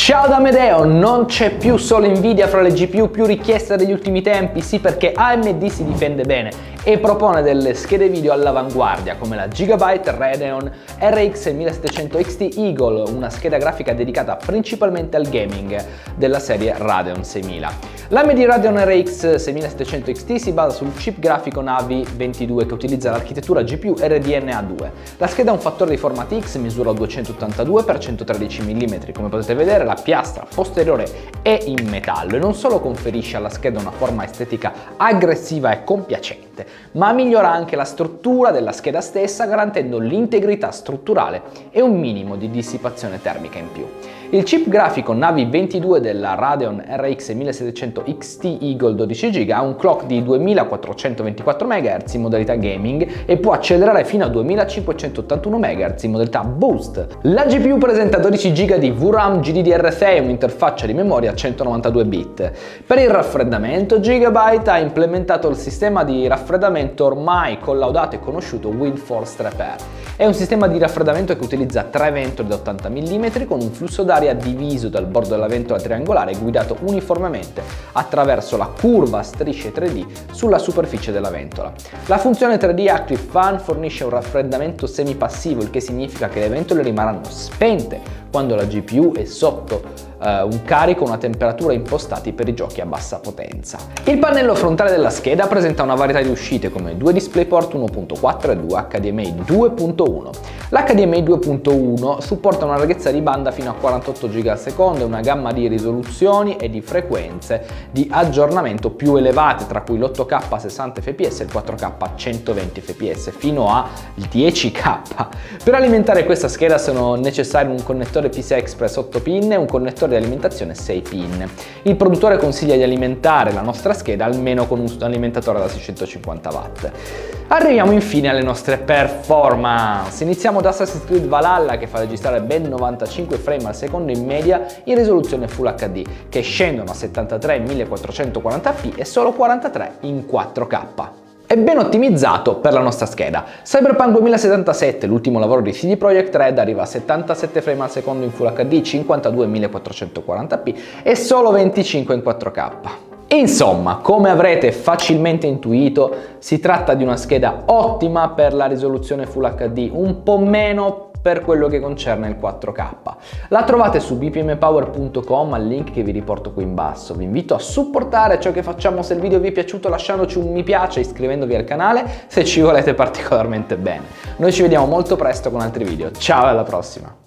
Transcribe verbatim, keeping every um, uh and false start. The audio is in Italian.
Ciao da Amedeo, non c'è più solo Nvidia fra le G P U più richieste degli ultimi tempi, sì, perché A M D si difende bene e propone delle schede video all'avanguardia come la Gigabyte Radeon R X millesettecento X T Eagle, una scheda grafica dedicata principalmente al gaming della serie Radeon seimila. L'A M D Radeon R X seiemilasettecento X T si basa sul chip grafico Navi ventidue che utilizza l'architettura G P U R D N A due. La scheda ha un fattore di forma X, misura duecentottantadue per centotredici millimetri, come potete vedere la piastra posteriore è in metallo e non solo conferisce alla scheda una forma estetica aggressiva e compiacente, ma migliora anche la struttura della scheda stessa, garantendo l'integrità strutturale e un minimo di dissipazione termica in più. Il chip grafico Navi ventidue della Radeon R X millesettecento X T Eagle dodici giga ha un clock di duemilaquattrocentoventiquattro megahertz in modalità gaming e può accelerare fino a duemilacinquecentottantuno megahertz in modalità boost. La G P U presenta dodici giga di V RAM G D D R sei e un'interfaccia di memoria a centonovantadue bit. Per il raffreddamento, Gigabyte ha implementato il sistema di raffreddamento ormai collaudato e conosciuto WindForce tre per. È un sistema di raffreddamento che utilizza tre ventole da ottanta millimetri con un flusso d'aria diviso dal bordo della ventola triangolare guidato uniformemente attraverso la curva a strisce tre D sulla superficie della ventola. La funzione tre D Active Fan fornisce un raffreddamento semipassivo, il che significa che le ventole rimarranno spente quando la G P U è sotto Uh, un carico e una temperatura impostati per i giochi a bassa potenza. Il pannello frontale della scheda presenta una varietà di uscite come due DisplayPort uno punto quattro e due H D M I due punto uno. L'H D M I due punto uno supporta una larghezza di banda fino a quarantotto giga al secondo e una gamma di risoluzioni e di frequenze di aggiornamento più elevate, tra cui l'otto K a sessanta F P S e il quattro K a centoventi F P S fino a dieci K. Per alimentare questa scheda sono necessari un connettore P C I Express otto pin e un connettore di alimentazione sei pin. Il produttore consiglia di alimentare la nostra scheda almeno con un alimentatore da seicentocinquanta watt. Arriviamo infine alle nostre performance. Iniziamo da Assassin's Creed Valhalla, che fa registrare ben novantacinque frame al secondo in media in risoluzione Full H D, che scendono a settantatré in millequattrocentoquaranta p e solo quarantatré in quattro K. È ben ottimizzato per la nostra scheda. Cyberpunk duemilasettantasette, l'ultimo lavoro di C D Projekt Red, arriva a settantasette frame al secondo in Full H D, cinquantadue in millequattrocentoquaranta p e solo venticinque in quattro K. Insomma, come avrete facilmente intuito, si tratta di una scheda ottima per la risoluzione Full H D, un po' meno per quello che concerne il quattro K. La trovate su b p m power punto com al link che vi riporto qui in basso. Vi invito a supportare ciò che facciamo se il video vi è piaciuto lasciandoci un mi piace e iscrivendovi al canale se ci volete particolarmente bene. Noi ci vediamo molto presto con altri video. Ciao e alla prossima!